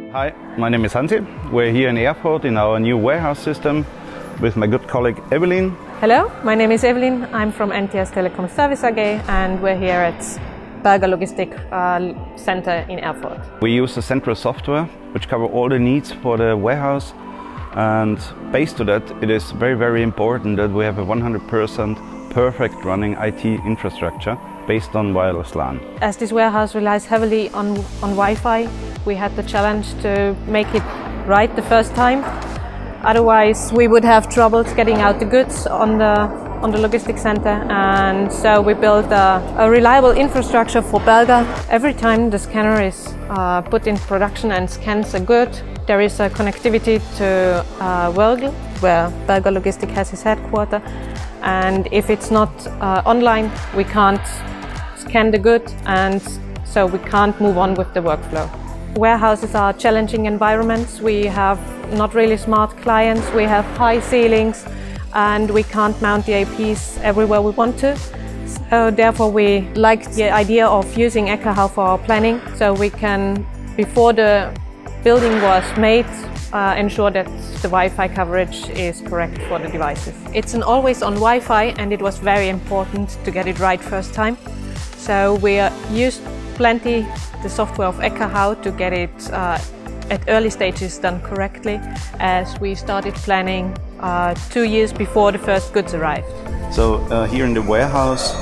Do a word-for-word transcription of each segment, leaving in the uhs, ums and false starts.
Hi, my name is Hansi. We're here in the airport in our new warehouse system with my good colleague Evelyn. Hello, my name is Evelyn. I'm from N T S Telekom Service A G and we're here at Berger Logistik uh, Center in Erfurt. We use the central software which cover all the needs for the warehouse, and based to that it is very very important that we have a one hundred percent perfect running I T infrastructure based on wireless LAN. As this warehouse relies heavily on, on Wi-Fi, we had the challenge to make it right the first time. Otherwise we would have troubles getting out the goods on the on the logistics center, and so we built a, a reliable infrastructure for Berger. Every time the scanner is uh, put in production and scans a good, there is a connectivity to uh, Berger, where Berger Logistik has his headquarters, and if it's not uh, online we can't scan the good, and so we can't move on with the workflow. Warehouses are challenging environments. We have not really smart clients, we have high ceilings, and we can't mount the A Ps everywhere we want to. So therefore we liked the idea of using Ekahau for our planning, so we can, before the building was made, uh, ensure that the Wi-Fi coverage is correct for the devices. It's an always-on Wi-Fi, and it was very important to get it right first time. So we uh, used plenty the software of Ekahau to get it uh, at early stages done correctly, as we started planning uh, two years before the first goods arrived. So uh, here in the warehouse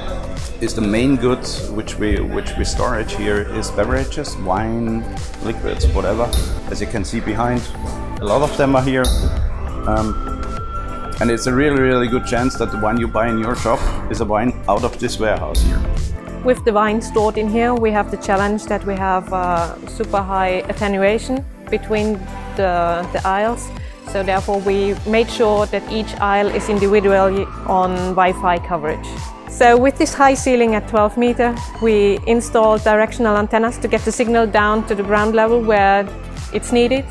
is the main goods which we which we storage here is beverages, wine, liquids, whatever. As you can see behind, a lot of them are here, um, and it's a really really good chance that the wine you buy in your shop is a wine out of this warehouse here. With the wine stored in here, we have the challenge that we have uh, super high attenuation between the, the aisles. So therefore we made sure that each aisle is individually on Wi-Fi coverage. So with this high ceiling at twelve meters, we installed directional antennas to get the signal down to the ground level where it's needed.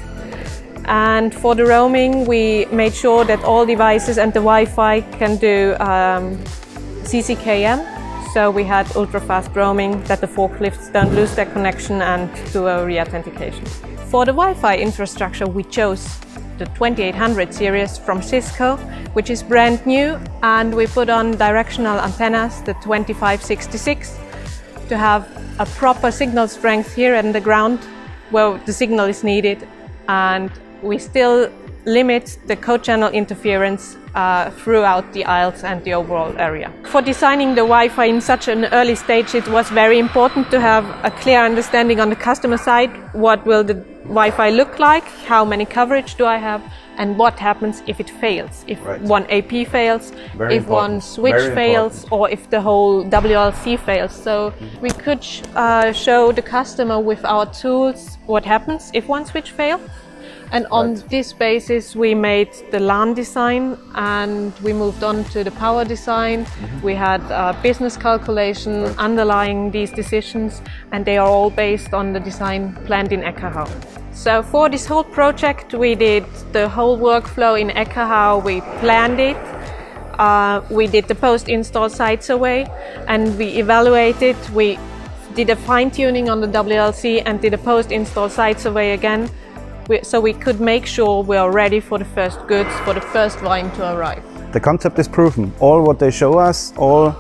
And for the roaming, we made sure that all devices and the Wi-Fi can do um, C C K M. So we had ultra-fast roaming, that the forklifts don't lose their connection, and do a re-authentication. For the Wi-Fi infrastructure, we chose the twenty-eight hundred series from Cisco, which is brand new, and we put on directional antennas, the twenty-five sixty-six, to have a proper signal strength here in the ground where the signal is needed, and we still limit the co-channel interference uh, throughout the aisles and the overall area. For designing the Wi-Fi in such an early stage, it was very important to have a clear understanding on the customer side. What will the Wi-Fi look like? How many coverage do I have? And what happens if it fails? If right. one A P fails, very if important. one switch very fails, important. Or if the whole W L C fails. So mm-hmm. we could sh uh, show the customer with our tools what happens if one switch fails. And on right. this basis we made the LAN design, and we moved on to the power design. Mm-hmm. We had a business calculation right. underlying these decisions, and they are all based on the design planned in Ekahau. So for this whole project we did the whole workflow in Ekahau, we planned it, uh, we did the post-install site survey, and we evaluated, we did a fine-tuning on the W L C and did a post-install site survey again. So we could make sure we are ready for the first goods, for the first wine to arrive. The concept is proven. All what they show us, all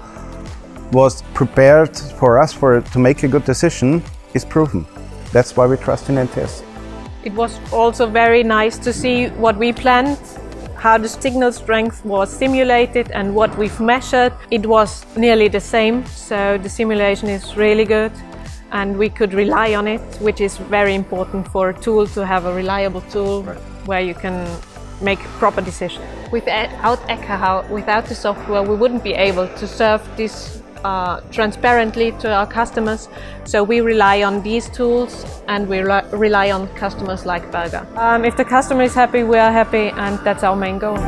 was prepared for us for to make a good decision is proven. That's why we trust in N T S. It was also very nice to see what we planned, how the signal strength was simulated, and what we've measured. It was nearly the same, so the simulation is really good. And we could rely on it, which is very important for a tool, to have a reliable tool right. where you can make proper decisions. Without Ekahau, without the software, we wouldn't be able to serve this uh, transparently to our customers. So we rely on these tools, and we re rely on customers like Berger. Um, if the customer is happy, we are happy, and that's our main goal.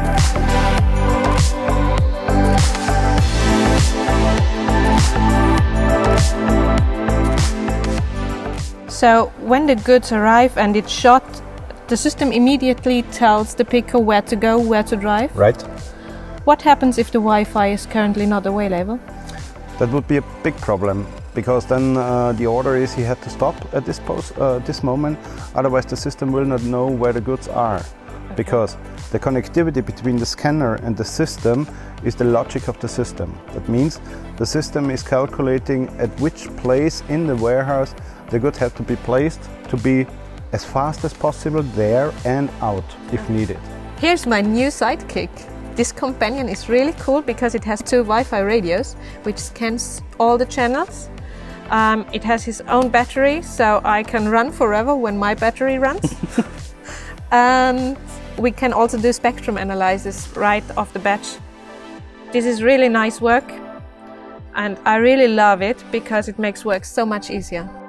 So when the goods arrive and it's shot, the system immediately tells the picker where to go, where to drive. Right. What happens if the Wi-Fi is currently not available? That would be a big problem. because then uh, the order is he had to stop at this post, uh, this moment, otherwise the system will not know where the goods are. Okay. Because the connectivity between the scanner and the system is the logic of the system. That means the system is calculating at which place in the warehouse the goods have to be placed to be as fast as possible there and out if needed. Here's my new sidekick. This companion is really cool because it has two Wi-Fi radios which scans all the channels. Um, it has its own battery, so I can run forever when my battery runs. And we can also do spectrum analysis right off the bat. This is really nice work and I really love it because it makes work so much easier.